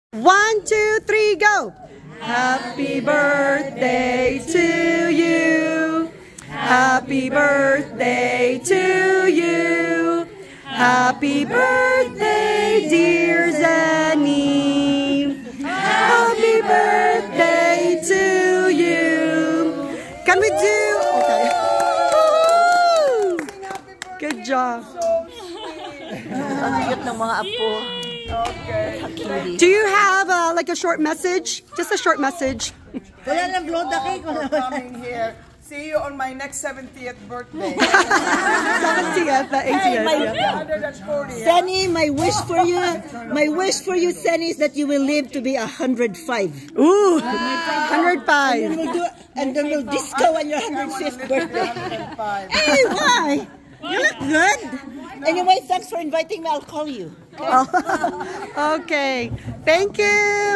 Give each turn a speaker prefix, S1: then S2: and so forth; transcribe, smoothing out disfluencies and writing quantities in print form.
S1: 1, 2, 3, go! Happy birthday to you. Happy birthday to you. Happy birthday, dear Zenny. Happy birthday to you. Can we do? Okay. Good job.
S2: Ang cute ng mga apo.
S3: Okay.
S1: Do you have like a short message? Just a short message.
S3: Wala nang blow the cake. For coming here. See you on my next 70th birthday.
S1: 70th, 80th.
S2: Zenny, my wish for you, Zenny, is that you will live to be 105.
S1: Ooh, 105.
S2: And then we'll disco on your 105th birthday. Hey, why? You look good. Anyway, thanks for inviting me. I'll call you.
S1: Okay. Thank you.